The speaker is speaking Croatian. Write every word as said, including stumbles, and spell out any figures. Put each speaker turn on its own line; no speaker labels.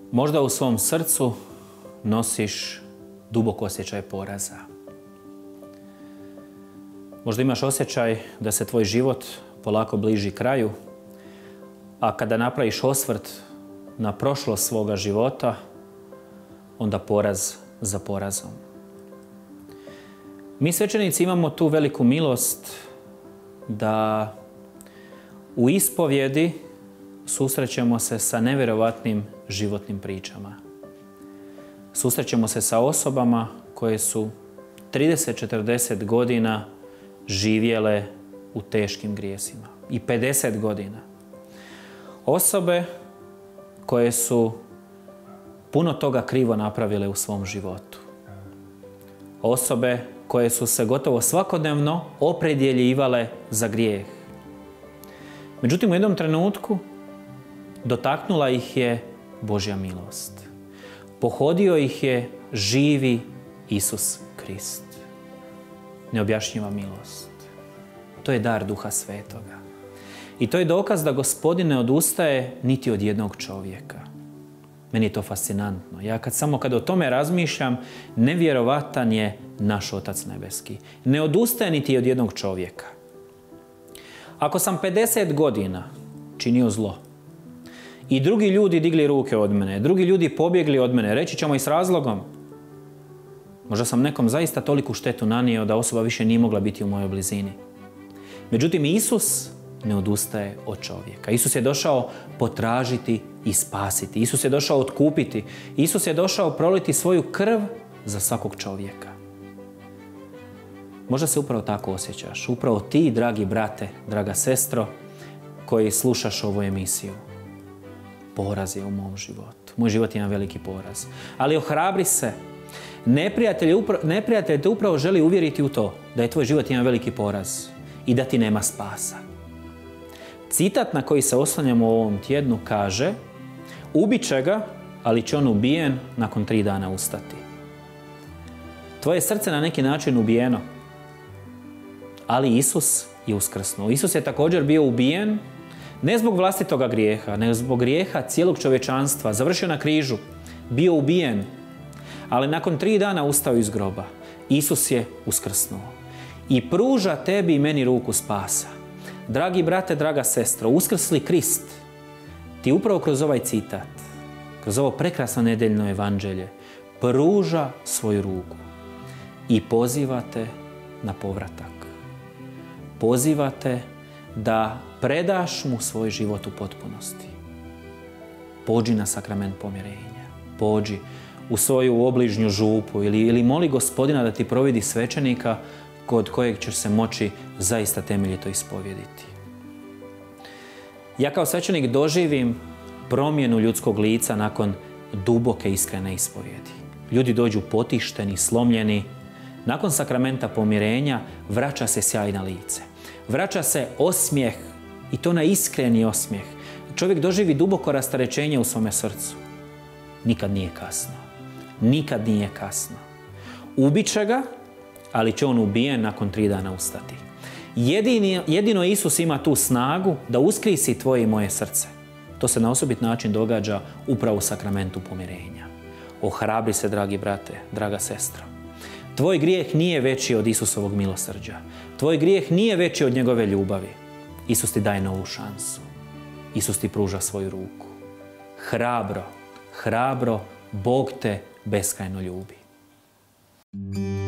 Možda u svom srcu nosiš dubok osjećaj poraza. Možda imaš osjećaj da se tvoj život polako bliži kraju, a kada napraviš osvrt na prošlost svoga života, onda poraz za porazom. Mi svećenici imamo tu veliku milost da u ispovjedi susrećemo se sa nevjerovatnim životnim pričama. Susrećemo se sa osobama koje su trideset do četrdeset godina živjele u teškim grijesima. I pedeset godina. Osobe koje su puno toga krivo napravile u svom životu. Osobe koje su se gotovo svakodnevno opredjeljivale za grijeh. Međutim, u jednom trenutku dotaknula ih je Božja milost. Pohodio ih je živi Isus Krist. Neobjašnjiva milost. To je dar Duha Svetoga. I to je dokaz da Gospodin ne odustaje niti od jednog čovjeka. Meni je to fascinantno. Ja kad samo kad o tome razmišljam, nevjerovatan je naš Otac Nebeski. Ne odustaje niti od jednog čovjeka. Ako sam pedeset godina činio zlo i drugi ljudi digli ruke od mene, drugi ljudi pobjegli od mene, reći ćemo i s razlogom, možda sam nekom zaista toliku štetu nanio da osoba više nije mogla biti u mojoj blizini. Međutim, Isus ne odustaje od čovjeka. Isus je došao potražiti i spasiti. Isus je došao otkupiti. Isus je došao proliti svoju krv za svakog čovjeka. Možda se upravo tako osjećaš. Upravo ti, dragi brate, draga sestro, koji slušaš ovu emisiju. Poraz je u mom životu. Moj život je jedan veliki poraz. Ali ohrabri se. Neprijatelj, neprijatelj te upravo želi uvjeriti u to da je tvoj život jedan veliki poraz i da ti nema spasa. Citat na koji se oslanjamo u ovom tjednu kaže: ubit će ga, ali će on ubijen nakon tri dana ustati. Tvoje srce na neki način ubijeno, ali Isus je uskrsnuo. Isus je također bio ubijen ne zbog vlastitoga grijeha, nego zbog grijeha cijelog čovječanstva. Završio na križu, bio ubijen, ali nakon tri dana ustao iz groba. Isus je uskrsnuo i pruža tebi i meni ruku spasa. Dragi brate, draga sestro, uskrsli Krist ti upravo kroz ovaj citat, kroz ovo prekrasno nedeljno evanđelje, pruža svoju ruku i poziva te na povratak. Poziva te da predaš mu svoj život u potpunosti. Pođi na sakrament pomirenja. Pođi u svoju obližnju župu ili, ili moli Gospodina da ti providi svećenika kod kojeg ćeš se moći zaista temeljito ispovjediti. Ja kao svećenik doživim promjenu ljudskog lica nakon duboke iskrene ispovjedi. Ljudi dođu potišteni, slomljeni. Nakon sakramenta pomirenja vraća se sjaj na lice. Vraća se osmijeh i to na iskreni osmijeh. Čovjek doživi duboko rasterećenje u svome srcu. Nikad nije kasno. Nikad nije kasno. Ubit će ga, ali će on ubijen nakon tri dana ustati. Jedini, jedino Isus ima tu snagu da uskrisi tvoje i moje srce. To se na osobit način događa upravo u sakramentu pomirenja. Ohrabri se, dragi brate, draga sestro. Tvoj grijeh nije veći od Isusovog milosrđa. Tvoj grijeh nije veći od njegove ljubavi. Isus ti daje novu šansu. Isus ti pruža svoju ruku. Hrabro, hrabro, Bog te beskrajno ljubi.